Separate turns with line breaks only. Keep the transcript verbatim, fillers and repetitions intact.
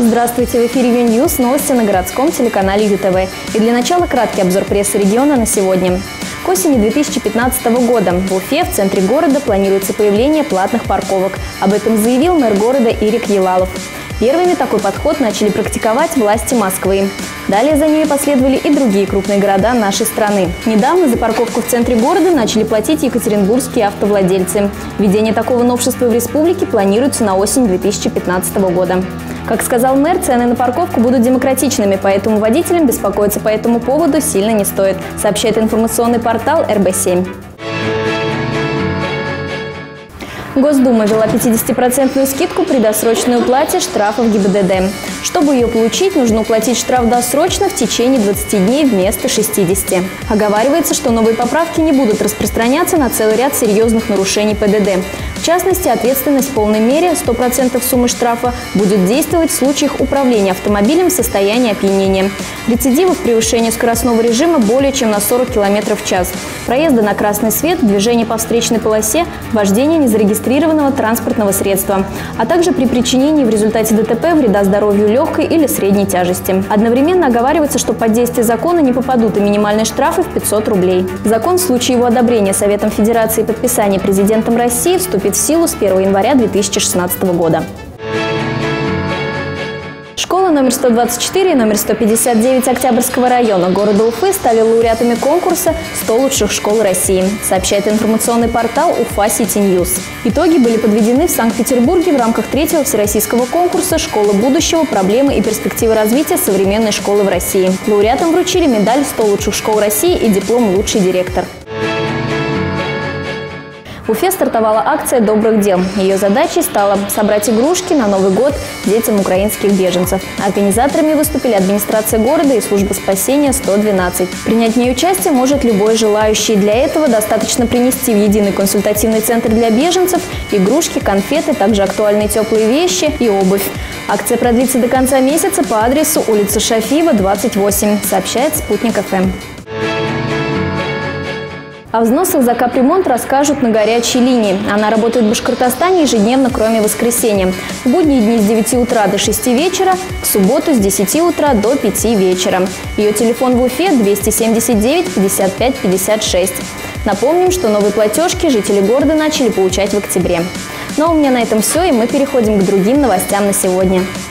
Здравствуйте! В эфире Юньюз, новости на городском телеканале ю тэ вэ. И для начала краткий обзор прессы региона на сегодня. К осени две тысячи пятнадцатого года в Уфе, в центре города, планируется появление платных парковок. Об этом заявил мэр города Ирик Елалов. Первыми такой подход начали практиковать власти Москвы. Далее за ними последовали и другие крупные города нашей страны. Недавно за парковку в центре города начали платить екатеринбургские автовладельцы. Введение такого новшества в республике планируется на осень две тысячи пятнадцатого года. Как сказал мэр, цены на парковку будут демократичными, поэтому водителям беспокоиться по этому поводу сильно не стоит, сообщает информационный портал эр бэ семь. Госдума ввела пятидесятипроцентную скидку при досрочной уплате штрафов гэ и бэ дэ дэ. Чтобы ее получить, нужно уплатить штраф досрочно в течение двадцати дней вместо шестидесяти. Оговаривается, что новые поправки не будут распространяться на целый ряд серьезных нарушений пэ дэ дэ. В частности, ответственность в полной мере сто процентов суммы штрафа будет действовать в случаях управления автомобилем в состоянии опьянения, рецидивов превышения скоростного режима более чем на сорок километров в час, проезда на красный свет, движение по встречной полосе, вождение незарегистрированного транспортного средства, а также при причинении в результате дэ тэ пэ вреда здоровью легкой или средней тяжести. Одновременно оговаривается, что под действие закона не попадут и минимальные штрафы в пятьсот рублей. Закон в случае его одобрения Советом Федерации и подписания президентом России вступит в силу с первого января две тысячи шестнадцатого года. Школа номер сто двадцать четыре и номер сто пятьдесят девять Октябрьского района города Уфы стали лауреатами конкурса «сто лучших школ России», сообщает информационный портал Уфа Сити Ньюс. Итоги были подведены в Санкт-Петербурге в рамках третьего всероссийского конкурса «Школа будущего. Проблемы и перспективы развития современной школы в России». Лауреатам вручили медаль «сто лучших школ России» и диплом «Лучший директор». В Уфе стартовала акция добрых дел. Ее задачей стало собрать игрушки на Новый год детям украинских беженцев. Организаторами выступили администрация города и служба спасения сто двенадцать. Принять в ней участие может любой желающий. Для этого достаточно принести в единый консультативный центр для беженцев игрушки, конфеты, также актуальные теплые вещи и обувь. Акция продлится до конца месяца по адресу улица Шафиева, двадцать восемь, сообщает Спутник эф эм. О взносах за капремонт расскажут на горячей линии. Она работает в Башкортостане ежедневно, кроме воскресенья. В будние дни с девяти утра до шести вечера, в субботу с десяти утра до пяти вечера. Ее телефон в Уфе двести семьдесят девять пятьдесят пять пятьдесят шесть. Напомним, что новые платежки жители города начали получать в октябре. Ну а у меня на этом все, и мы переходим к другим новостям на сегодня.